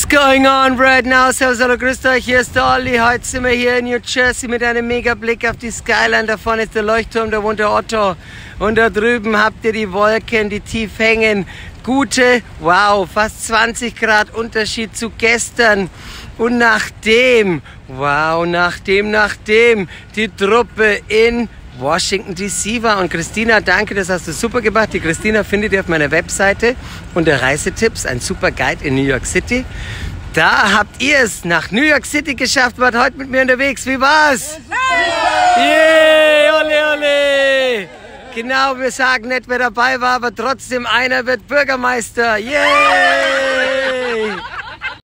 going on right now? Servus, hallo, grüßt euch, hier ist der Olli. Heute sind wir hier in New Jersey mit einem mega Blick auf die Skyline. Da vorne ist der Leuchtturm, da wohnt der Otto. Und da drüben habt ihr die Wolken, die tief hängen. Gute, wow, fast 20 Grad Unterschied zu gestern. Und nachdem die Truppe in Washington DC war. Und Christina, danke, das hast du super gemacht. Die Christina findet ihr auf meiner Webseite unter Reisetipps, ein super Guide in New York City. Da habt ihr es nach New York City geschafft, wart heute mit mir unterwegs. Wie war's? Yeah, ole, ole. Genau, wir sagen nicht, wer dabei war, aber trotzdem einer wird Bürgermeister. Yeah!